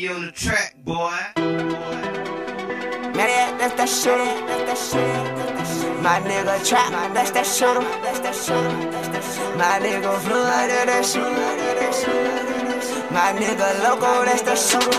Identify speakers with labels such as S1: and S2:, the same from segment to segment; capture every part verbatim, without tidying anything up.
S1: you on the track, boy.
S2: Man, that's that shooter, that's that shooter. My nigga trap, that's that shooter, that's that shooter. My nigga flood, that's that shooter. My nigga loco, that's that shooter.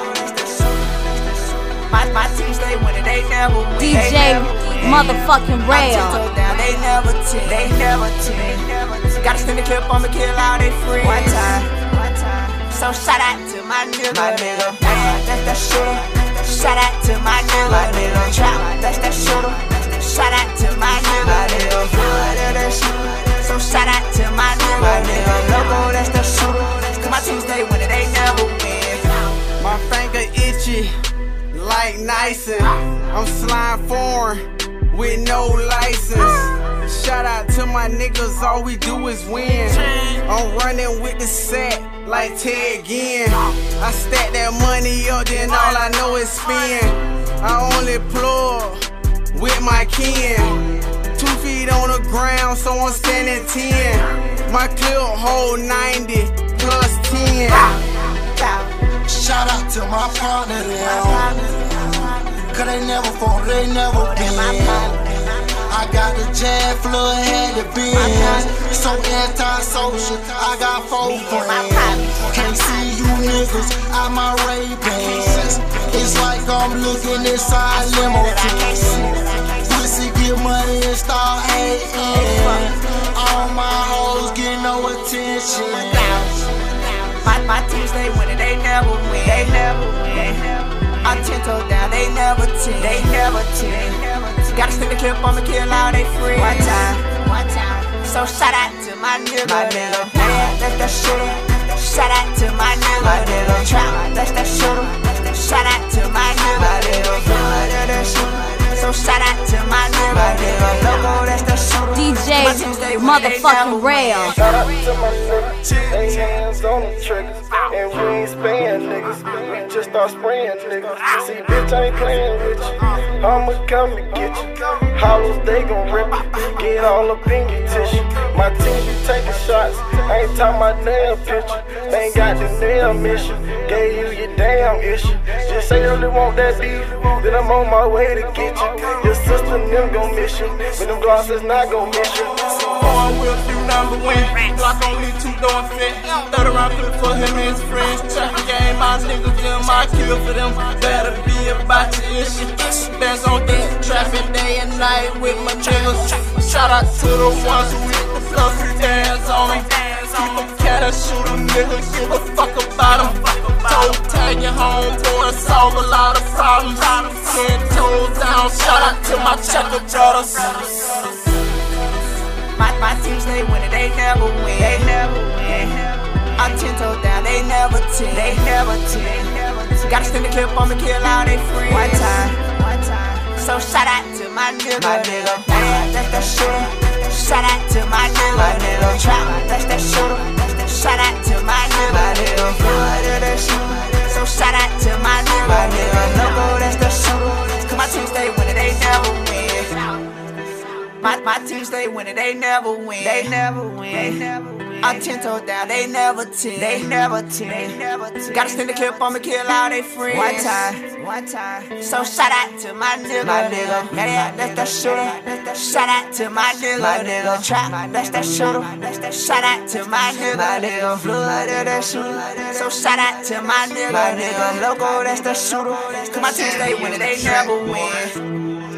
S2: My, my team stay winning, they never win.
S3: D J motherfucking Rail.
S2: They never tip, they never tip. Gotta spin the clip on me, kill all they free. One time, one time. So shout out to my nigga, my nigga. That's that shooter. Shout out to my nigga, my nigga. Trap, that's that shooter. Shout out to my nigga, my nigga. Flood, that's that shooter. So shout out to my nigga, my nigga. Loco, that's that shooter. Cause my team stay winning, they never win.
S4: My finger itchy like Nyson. I'm slime foreign with no license. Shout out to my niggas, all we do is win. I'm running with the set like Ted Ginn. I stack that money up, then all I know is spin. I only plug with my kin. Two feet on the ground, so I'm standing ten. My clip hold ninety plus ten.
S5: Shout out to my partner, them. Cause they never fall, they never been. I got the jab, flood, had the bins. So anti-social, I got four friends. Can't see you niggas out my Ray-Bans. It's like I'm looking inside limo tents. Pussy get money and start hating. All my hoes get no attention.
S2: My, my team stay winning, they never win. They never win. I'm ten toes down, they never tip. They never tip. Gotta spin the clip on me, kill all they free. One time, one time. So shout out to my nigga, my nigga. Man, that's that shooter. Shout out to my nigga, my nigga. Trap, that's that shooter. Shout out to my nigga, my nigga. Flood, that's that shooter. So shout out to my nigga, my nigga. Loco, that's that shooter.
S3: D J motherfucking Rail.
S6: Shout out to my niggas, they hands on the triggers. And we ain't spraying niggas, we just start spraying niggas. See, bitch, I ain't playing with you, I'ma come and get you. Hollows, they gon' rip you, get all up in your tissue. My team be taking shots, I ain't talking about nail picture. They ain't got the nail mission, gave you your damn issue. Just say you really want that beef, then I'm on my way to get you. Your sister and them gon' miss you, but them glasses not gon' miss you.
S4: Four wheel through number one, block only two door fit. Third around flip for him and his friends. Traffic game, my niggas, them, I kill for them. Better be about your issue. Bands on this traffic day and night with my niggas. Shout out to the ones who hit the plus three bands on them. Keep them cat and shoot them, niggas, give a fuck about them. Toe tag your homeboy, solve a lot of problems. Ten toes down, shout out to my checker brothers.
S2: My, my team stay winning, they never win. They never win. I'm ten toes down, they never tip. They never tip. Gotta spin the clip on me, kill all they free. One time, one time. So shout out to my nigga, my nigga. Man, that's that shooter. Shout out to my nigga, my nigga. Trap, that's that shooter. Shout out to my nigga, my nigga. Flood, that's that shooter. So shout out to my nigga, my nigga. Loco, that's that shooter. Cause my team stay winning, they never win. My, my team stay winning, they never win. They never win. They never win. I'm ten toes down, they never tip. They never tip. They never tip. Gotta spin the clip on me, kill all they friends. One time, one time. So shout out to my nigga, my nigga. Yeah, that's that shooter. Shout out to my nigga, my nigga. Trap, that's that shooter. Shout out to my nigga, my nigga. Flood, that's that shooter. So shout out to my nigga, my nigga. Loco, that's that shooter. Cause my team stay winning, they never win.